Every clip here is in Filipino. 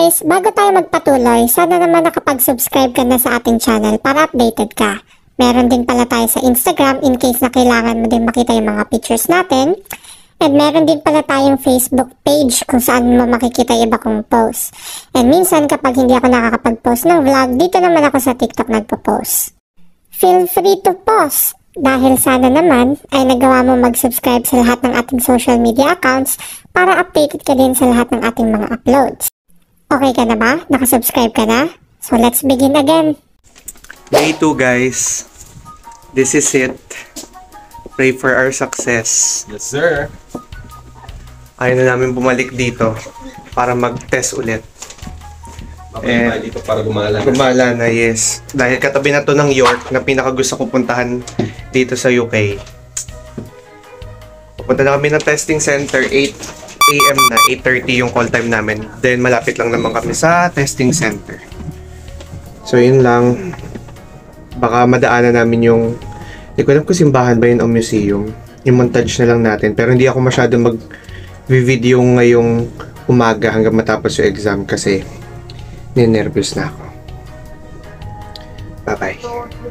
Anyways, bago tayo magpatuloy, sana naman nakapag-subscribe ka na sa ating channel para updated ka. Meron din pala tayo sa Instagram in case na kailangan mo din makita yung mga pictures natin. And meron din pala tayong Facebook page kung saan mo makikita iba kong post. And minsan kapag hindi ako nakakapag-post ng vlog, dito naman ako sa TikTok nagpo-post. Feel free to post dahil sana naman ay nagawa mo mag-subscribe sa lahat ng ating social media accounts para updated ka din sa lahat ng ating mga uploads. Okay ka na ba? Nakasubscribe ka na? So let's begin again. Day 2 guys. This is it. Pray for our success. Yes, sir. Ayaw na namin bumalik dito para mag-test ulit. Tayo dito para gumala na. Gumala na, yes. Dahil katabi na to ng York na pinakagusto ko puntahan dito sa UK. Pupunta na kami ng testing center, 8 AM na, 8:30 yung call time namin. Then malapit lang naman kami sa testing center. So yun lang. Baka madaanan namin yung, hindi ko alam kung simbahan ba yun o museum. Yung montage na lang natin. Pero hindi ako masyado mag-video ngayong umaga hanggang matapos yung exam kasi ninervous na ako. Bye-bye.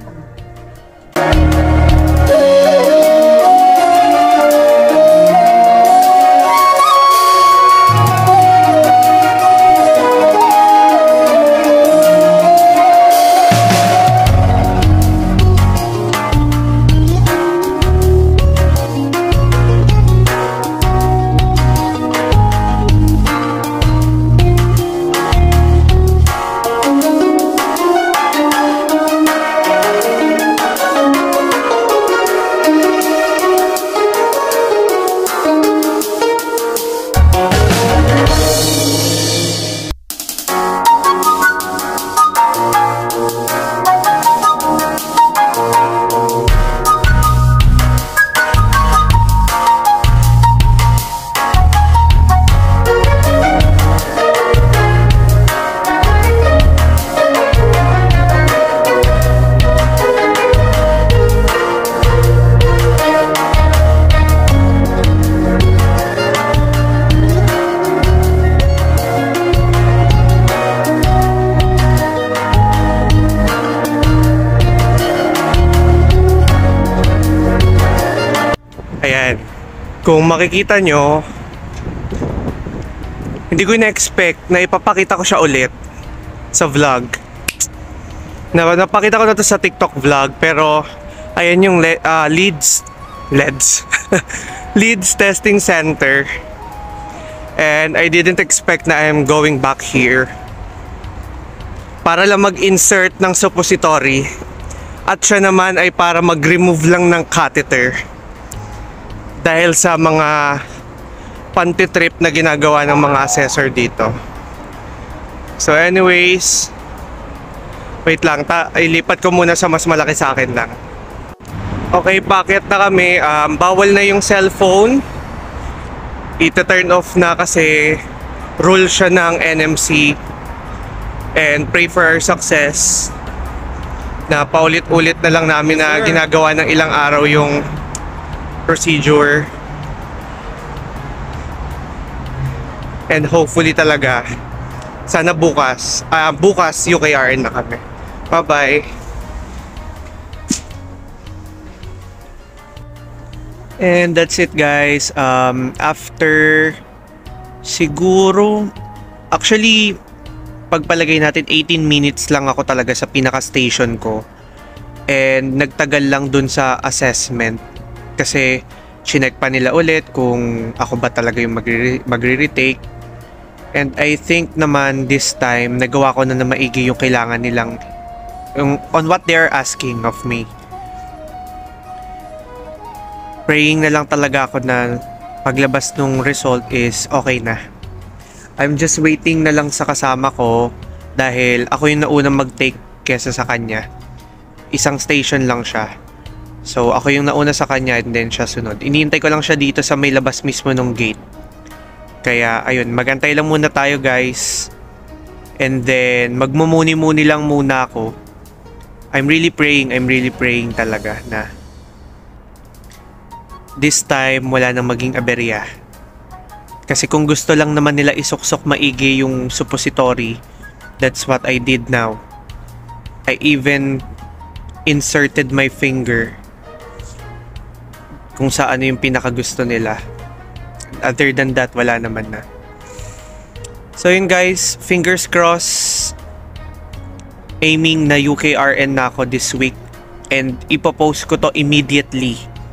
Ayan. Kung makikita nyo, hindi ko na-expect na ipapakita ko siya ulit sa vlog. Napakita ko na to sa TikTok vlog, pero ayan yung Leeds Leeds Testing Center. And I didn't expect na I'm going back here para lang mag-insert ng suppository. At siya naman ay para mag-remove lang ng catheter. Dahil sa mga pantitrip na ginagawa ng mga assessor dito. So anyways, wait lang, ilipat ko muna sa mas malaki sa akin lang. Okay, packet na kami. Bawal na yung cellphone. Ita-turn off na kasi rule siya ng NMC. And pray for our success. Na paulit-ulit na lang namin na ginagawa ng ilang araw yung procedure. And hopefully talaga sana bukas UKRN na kami. Bye bye. And that's it guys. After siguro actually pagpalagay natin 18 minutes lang ako talaga sa pinaka station ko. And nagtagal lang dun sa assessment. Kasi chinek pa nila ulit kung ako ba talaga yung magre-retake. And I think naman this time nagawa ko na maigi yung kailangan nilang on what they're asking of me. Praying na lang talaga ako na paglabas ng result is okay na. I'm just waiting na lang sa kasama ko dahil ako yung naunang mag-take kesa sa kanya. Isang station lang siya. So, ako yung nauna sa kanya and then siya sunod. Iniintay ko lang siya dito sa may labas mismo ng gate. Kaya, ayun, magantay lang muna tayo guys. And then, magmumuni-muni lang muna ako. I'm really praying talaga na this time, wala nang maging aberya. Kasi kung gusto lang naman nila isuksok maigi yung suppository, that's what I did now. I even inserted my finger kung saan yung pinakagusto nila. Other than that, wala naman na. So yun guys, fingers crossed. Aiming na UKRN na ako this week. And ipopost ko to immediately.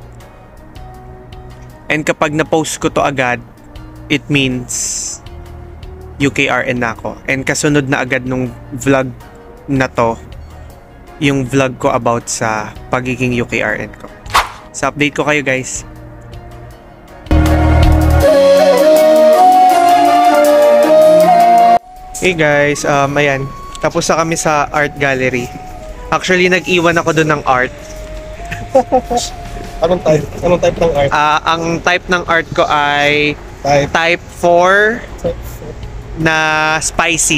And kapag na-post ko to agad, it means UKRN na ako. And kasunod na agad nung vlog na to, yung vlog ko about sa pagiging UKRN ko. So update ko kayo guys. Hey guys, ayan. Tapos na kami sa art gallery. Actually, nag-iwan ako doon ng art. Anong type? Anong type ng art? Ang type ng art ko ay type 4 na spicy.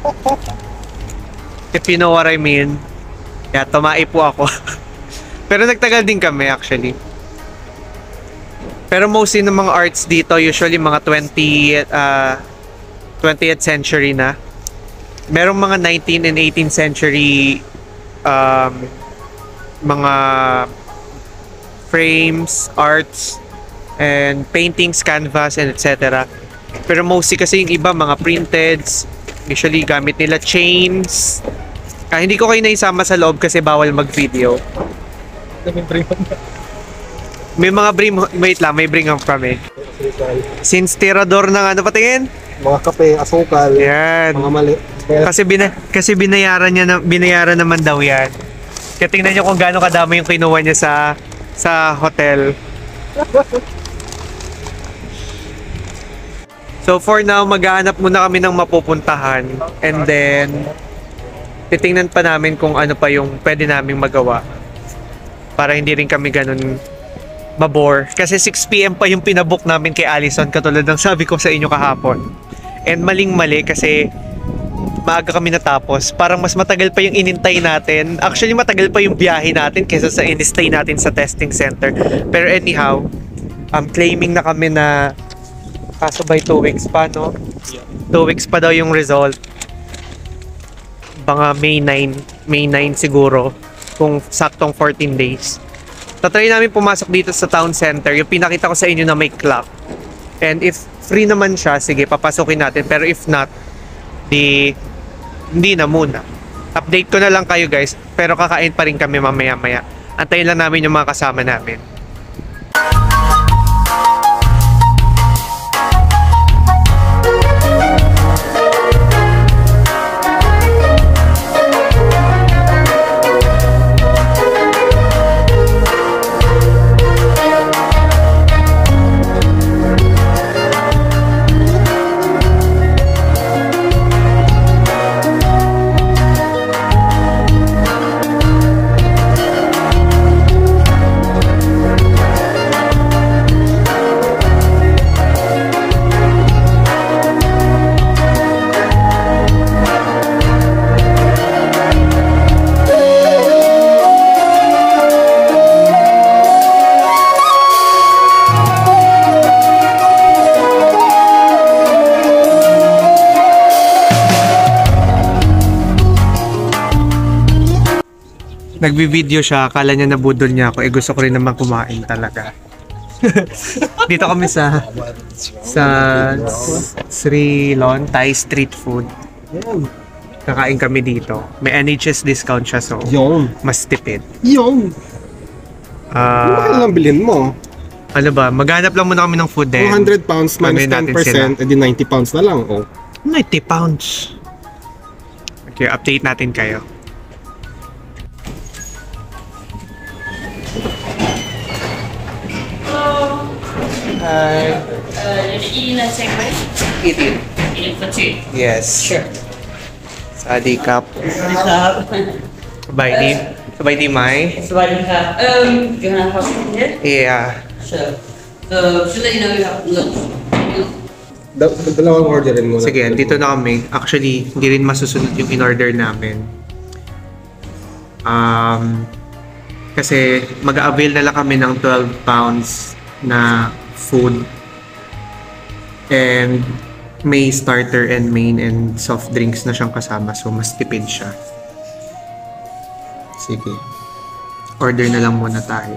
If you know what I mean. Yeah, tumai po ako. Pero nagtagal din kami actually. Pero mostly ng mga arts dito, usually mga 20th century na. Merong mga 19th and 18th century mga frames, arts, and paintings, canvas, and etc. Pero mostly kasi yung iba, mga printeds, usually gamit nila chains. Hindi ko kayo naisama sa loob kasi bawal mag-video. May mga wait lang, may bring up kami. Since tirador ng ano patingin? Mga kape, asukal, yan. mga mali. Kasi binayaran naman daw yan. Kaya tingnan nyo kung gaano kadami yung kinuha niya sa hotel. So for now, maghahanap muna kami ng mapupuntahan. And then, titingnan pa namin kung ano pa yung pwede naming magawa. Para hindi rin kami ganun mabore. Kasi 6 PM pa yung pinabook namin kay Allison, katulad ng sabi ko sa inyo kahapon. And maling-mali kasi maaga kami natapos. Parang mas matagal pa yung inintay natin. Actually, matagal pa yung biyahe natin kaysa sa in-stay natin sa testing center. Pero anyhow, claiming na kami na kaso by 2 weeks pa, no? 2 weeks pa daw yung result. Baka May 9 siguro. Kung saktong 14 days. Tatry namin pumasok dito sa town center. Yung pinakita ko sa inyo na may clock. And if free naman siya, sige, papasukin natin. Pero if not, hindi na muna. Update ko na lang kayo guys. Pero kakain pa rin kami mamaya-maya. Antayin lang namin yung mga kasama namin. Nagbi-video siya, akala niya nabudol niya ako. Gusto ko rin naman kumain talaga. Dito kami sa Sri Lon Thai street food. Kakain kami dito. May NHS discount siya, so mas tipid. Ano lang bilhin mo? Ano ba? Maghanap lang muna kami ng food din. 200 pounds minus 10%, edi 90 pounds na lang. 90 pounds. Okay, update natin kayo. Hi. Eating a takeaway? Eating. Eating for 2? Yes. Sure. Sadi cup. Sabay di Mai. So I do have, you gonna have something here? Yeah. Sure. Just let you know you have lunch. Dalawang orderin mo. Sige, dito na kami. Actually, hindi rin masusunod yung in-order namin. Kasi mag-avail na lang kami ng 12 pounds na food. And may starter and main and soft drinks na siyang kasama. So, mas tipid siya. Sige. Order na lang muna tayo.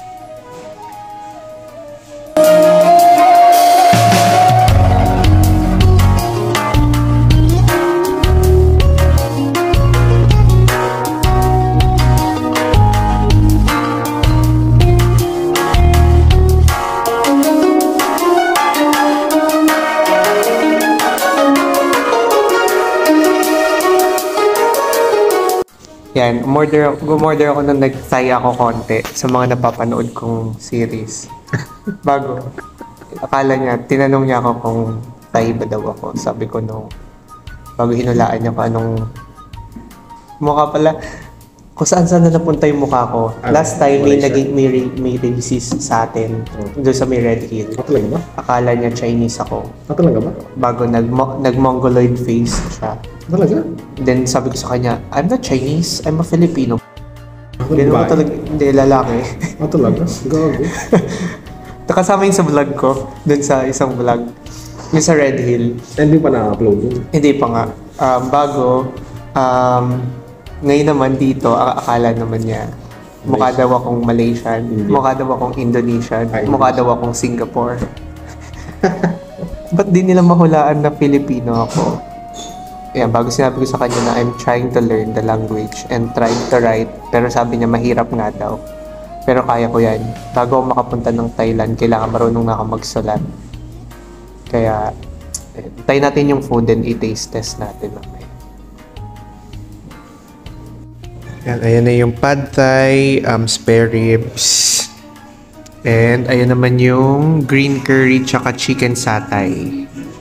Yan, gumorder ako nung nag-Thai ako konti sa mga napapanood kong series. Bago. Akala niya, tinanong niya ako kung Thai ba daw ako. Sabi ko no. Bago hinulaan niya ko anong mukha pala. Kung saan na napunta yung mukha ko. Last time may racist sa atin. Doon sa may Red Hill. Talaga ba? Akala niya Chinese ako. Talaga ba? Bago nag-mongoloid face siya. Talaga? Then sabi ko sa kanya, I'm not Chinese, I'm a Filipino. Hindi Ba? naman talaga, hindi, lalaki. Talaga? Gago. Nakasama yun sa vlog ko, dun sa isang vlog. Yung sa Red Hill. Hindi pa na-upload yun. Hindi pa nga. Ngayon naman dito, akala naman niya, mukha daw akong Malaysian, mukha daw akong Indonesian, mukha daw akong Singapore. Ba't di nila mahulaan na Filipino ako? Yan, bago sinabi ko sa kanya na I'm trying to learn the language and trying to write. Pero sabi niya mahirap nga daw. Pero kaya ko yan. Bago ako makapunta ng Thailand, kailangan marunong na ako magsulat. Kaya, try natin yung food and i-taste test natin. Yan, ayan na yung pad thai, spare ribs. And ayan naman yung green curry tsaka chicken satay.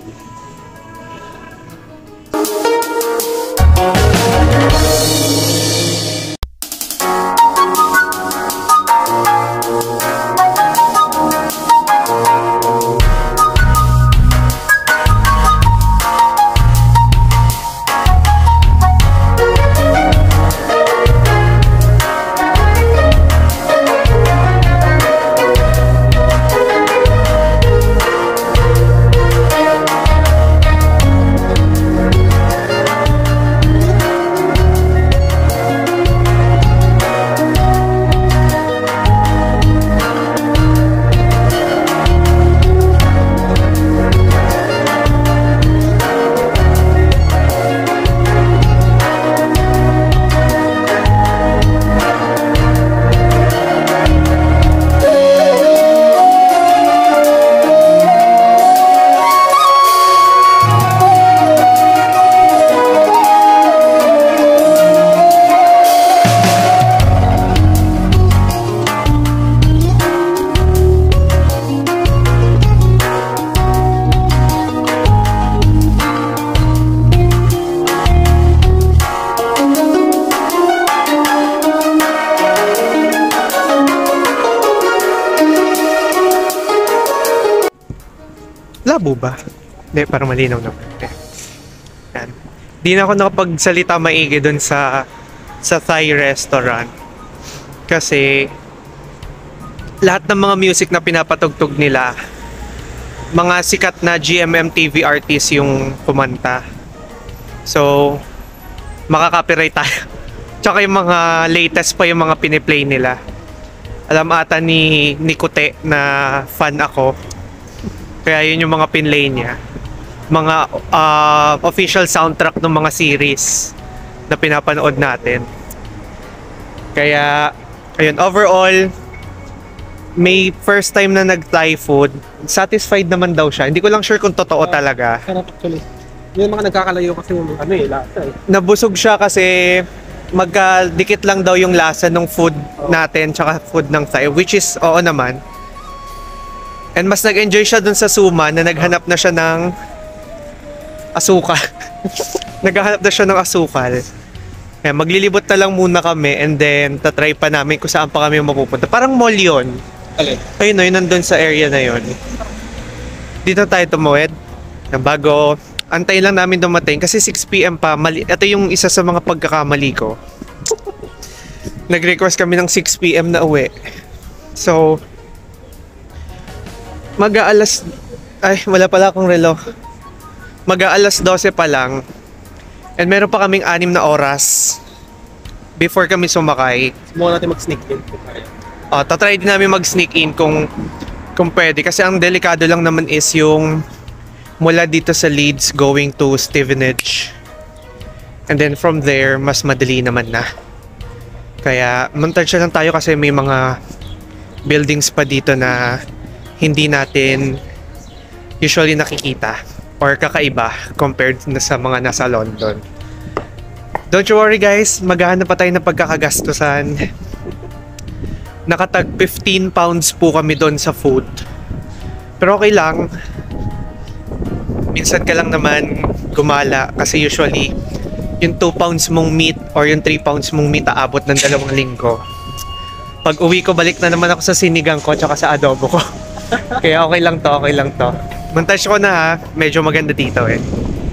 Labo ba? Hindi, parang malinaw naman. Yan. Di na ako nakapagsalita maigi dun sa Thai restaurant. Kasi lahat ng mga music na pinapatugtog nila, mga sikat na GMM-TV artists yung kumanta. So, makaka-copyright tayo. Tsaka yung mga latest pa yung mga piniplay nila. Alam ata ni Kute na fan ako. Kaya yun yung mga pinlay niya. Mga official soundtrack ng mga series na pinapanood natin. Kaya, ayun, overall, may first time na nag-Thai food. Satisfied naman daw siya. Hindi ko lang sure kung totoo talaga. Sarap actually. Yung mga nagkakalayo kasi yung lasa eh. Nabusog siya kasi magkadikit lang daw yung lasa ng food natin tsaka food ng Thai, which is oo naman. And mas nag-enjoy siya dun sa Suma na naghanap na siya ng asukal. Naghanap na siya ng asukal. Kaya maglilibot na lang muna kami and then tatry pa namin kung saan pa kami mapupunta. Parang mall yun. Ayun no, yun nandun sa area na yun. Dito tayo tumawid. Bago, antay lang namin dumating kasi 6 PM pa. Ito yung isa sa mga pagkakamali ko. Nag-request kami ng 6 PM na uwi. So, mag-aalas Ay, wala pala akong relo. Mag-aalas 12 pa lang. And meron pa kaming 6 na oras before kami sumakay. Subukan natin mag-sneak in. Tatry din namin mag-sneak in kung pwede. Kasi ang delikado lang naman is yung mula dito sa Leeds going to Stevenage. And then from there, mas madali naman na. Kaya montage lang tayo kasi may mga buildings pa dito na hindi natin usually nakikita or kakaiba compared na sa mga nasa London. Don't you worry guys, maghahanap pa tayo ng pagkakagastusan. Nakatag 15 pounds po kami doon sa food. Pero okay lang. Minsan ka lang naman gumala kasi usually yung 2 pounds mong meat or yung 3 pounds mong meat aabot ng 2 linggo. Pag uwi ko, balik na naman ako sa sinigang ko tsaka sa adobo ko. Kaya okay lang to. Montage ko na ha, medyo maganda dito eh.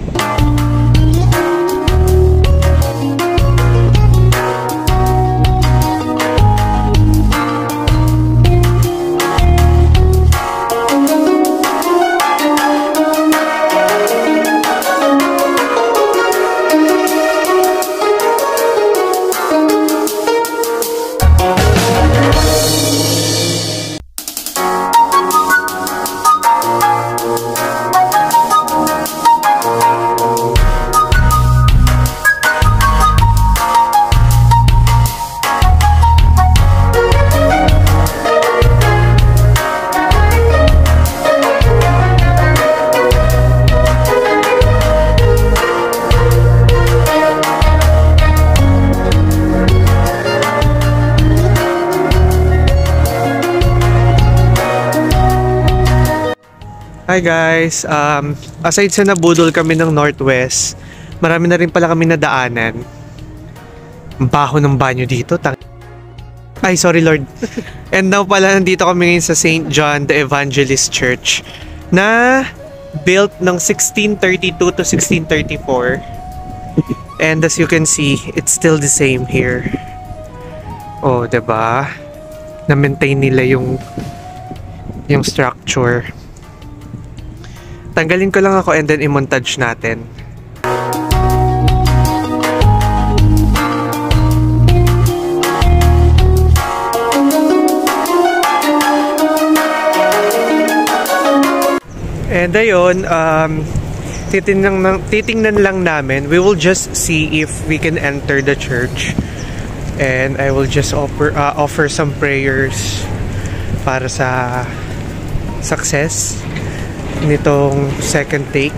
Hi guys, aside sa nabudol kami ng Northwest, marami na rin pala kami nadaanan. Ang baho ng banyo dito. Ay, sorry Lord. And now pala nandito kami ngayon sa St. John the Evangelist Church na built ng 1632 to 1634. And as you can see, it's still the same here. Oh, diba? Na-maintain nila yung structure. Tanggalin ko lang ako and then i-montage natin. And ayun, titingnan lang namin. We will just see if we can enter the church. And I will just offer some prayers para sa success nitong second take.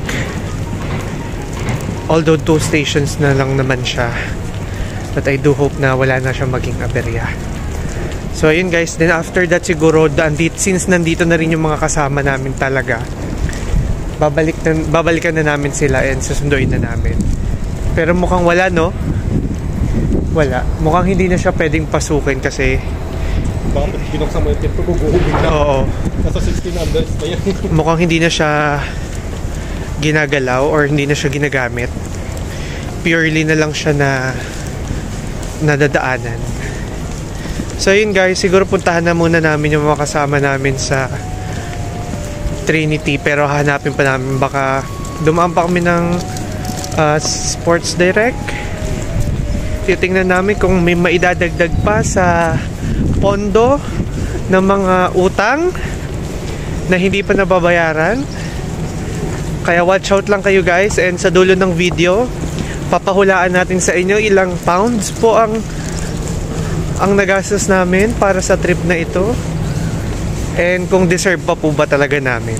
Although 2 stations na lang naman siya, but I do hope na wala na siya maging aberya. So ayun guys, then after that siguro since nandito na rin yung mga kasama namin talaga, babalikan na namin sila and susunduin na namin. Pero mukhang wala, no? Wala. Mukhang hindi na siya pwedeng pasukin kasi baka binuksan mo yung tip ko, guguhubig na. Oo. Nasa 16 numbers pa yan. Mukhang hindi na siya ginagalaw or hindi na siya ginagamit. Purely na lang siya na nadadaanan. So yun guys, siguro puntahan na muna namin yung mga kasama namin sa Trinity, pero hanapin pa namin, baka dumaan pa kami ng Sports Direct. Titingnan namin kung may maidadagdag pa sa pondo ng mga utang na hindi pa nababayaran. Kaya watch out lang kayo guys, and sa dulo ng video papahulaan natin sa inyo ilang pounds po ang nagastos namin para sa trip na ito, and kung deserve pa po ba talaga namin.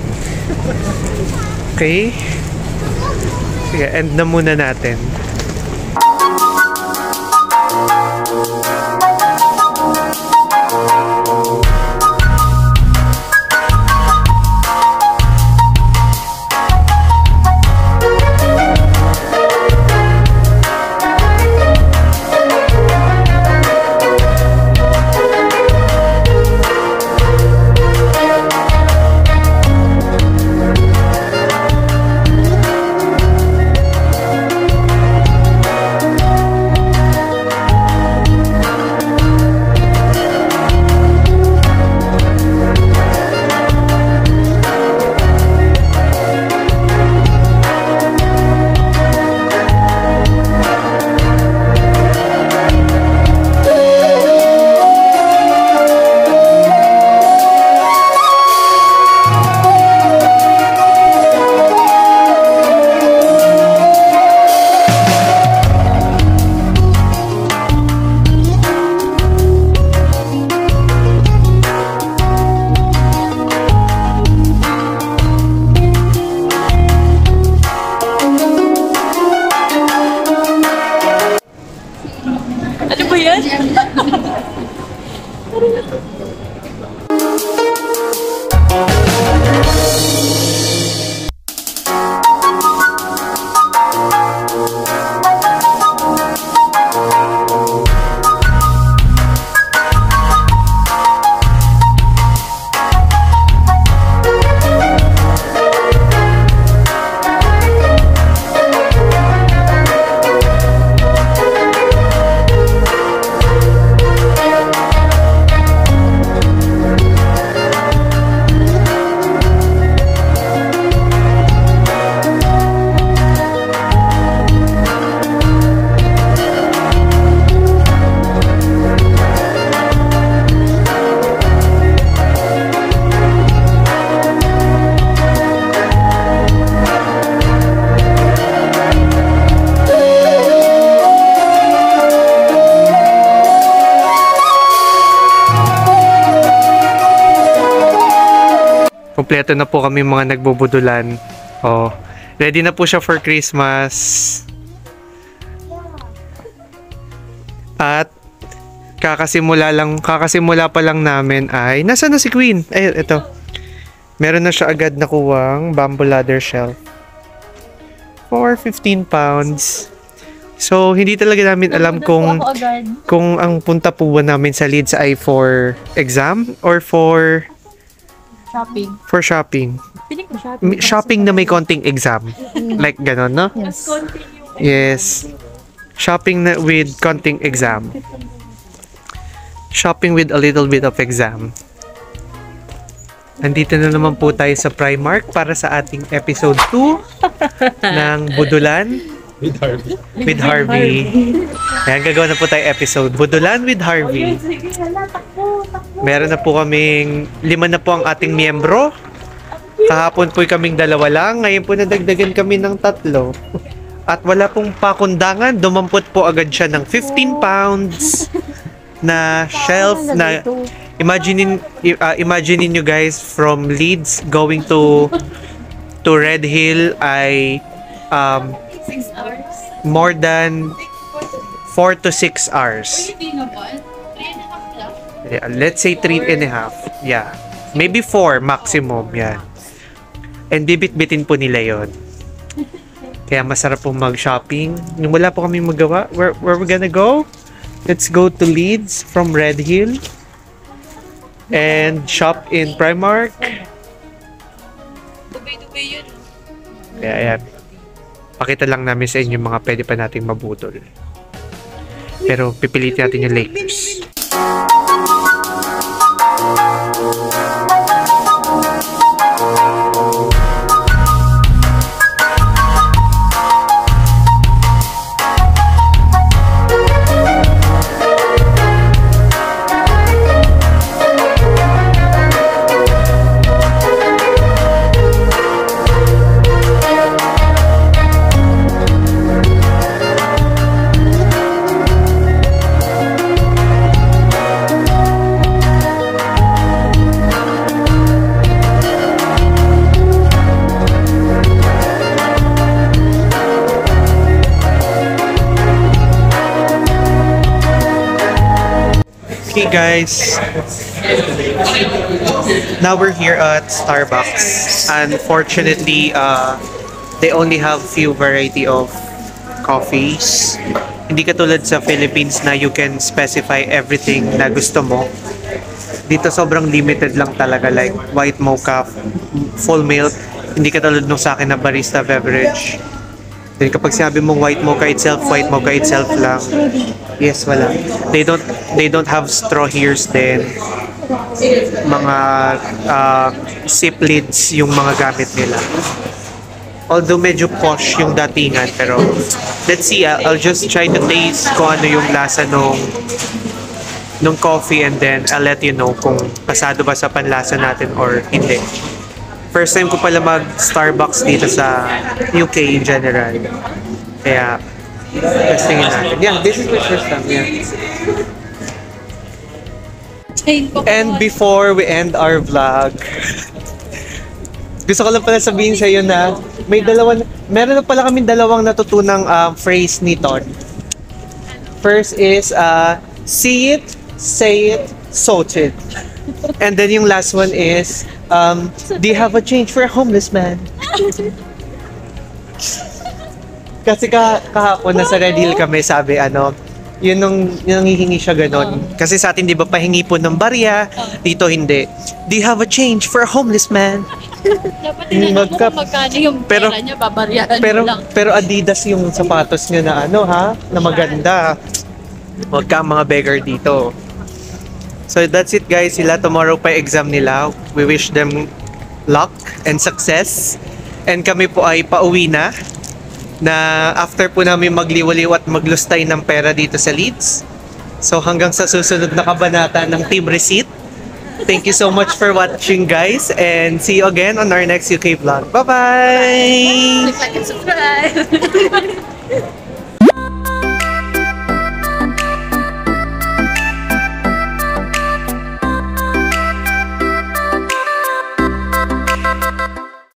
Okay, sige, end na muna natin. Kompleto na po kami mga nagbubudulan. Oh, ready na po siya for Christmas. At kakasimula pa lang namin ay nasaan na si Queen? Ay, ito. Meron na siya agad nakuwang bamboo ladder shelf for 15 pounds. So, hindi talaga namin alam kung ang punta po ba namin sa Leeds ay for exam or for Shopping. For shopping. Piling ko shopping. Shopping na may konting exam. Like ganon, no? Yes. Yes. Shopping na with konting exam. Shopping with a little bit of exam. Nandito na naman po tayo sa Primark para sa ating episode 2 ng Budulan With Harvey. with Harvey. Ayan, gagawa na po tayo episode Budulan with Harvey. Sige, hala, takbo. Meron na po kaming 5 na po ang ating miyembro. Kahapon po kaming 2 lang. Ngayon po nadagdagan kami ng 3. At wala pong pakundangan. Dumampot po agad siya ng 15 pounds na shelf na imagine nyo guys, from Leeds going to Red Hill ay 6 hours. more than 4 to 6 hours. Yeah, let's say 3.5. Yeah. Maybe 4 maximum. Yeah. And bibit-bitin po nila yon. Kaya masarap po mag-shopping. Nung wala po kami magawa, where we gonna go? Let's go to Leeds from Red Hill and shop in Primark. Dubay-dubay yun. Kaya ayan. Pakita lang namin sa inyo mga pwede pa nating mabudol. Pero pipilitin natin yung Lakers. Okay guys, now we're here at Starbucks. Unfortunately, they only have few variety of coffees. Hindi katulad sa Philippines na you can specify everything na gusto mo. Dito sobrang limited lang talaga, like white mocha, full milk. Hindi katulad nung sa akin na barista beverage. Then kapag sinabi mong white mocha itself lang. Yes, wala. They don't have straw here then. Mga sip lids yung mga gamit nila. Although medyo posh yung datingan, pero let's see, I'll just try to taste kung ano yung lasa nung coffee, and then I'll let you know kung pasado ba sa panlasa natin or hindi. First time ko pala mag-Starbucks dito sa UK in general. Kaya, testingin natin. Yeah, this is my first time. Yeah. And before we end our vlog, gusto ko lang pala sabihin sa iyo na meron na pala kaming dalawang natutunang phrase ni Todd. First is, See it, say it, sort it. And then yung last one is, do you have a change for a homeless man? Kasi kahapon nasa Red Hill kami, sabi yun nung hihingi siya ganon. Kasi sa atin, di ba, pahingi po ng barya. Dito, hindi. Do you have a change for a homeless man? Dapat tinanong mo kung magkano yung pero- pera niya, babaryahan Pero, mo lang. pero Adidas yung sapatos niya na na maganda. Huwag ka mga beggar dito. So that's it guys. Sila tomorrow pa exam nila. We wish them luck and success. And kami po ay pauwi na after po namin magliwaliw at maglustay ng pera dito sa Leeds. So hanggang sa susunod na kabanata ng Team Receipt. Thank you so much for watching guys and see you again on our next UK vlog. Bye-bye! Click like and subscribe!